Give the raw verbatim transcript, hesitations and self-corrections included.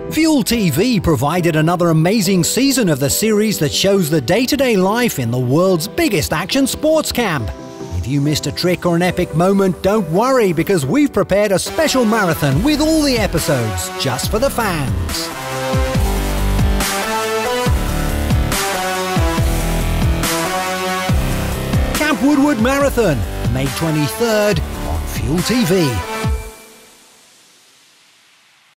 Fuel T V provided another amazing season of the series that shows the day-to-day life in the world's biggest action sports camp. If you missed a trick or an epic moment, don't worry, because we've prepared a special marathon with all the episodes just for the fans. Camp Woodward Marathon, May twenty-third on Fuel T V.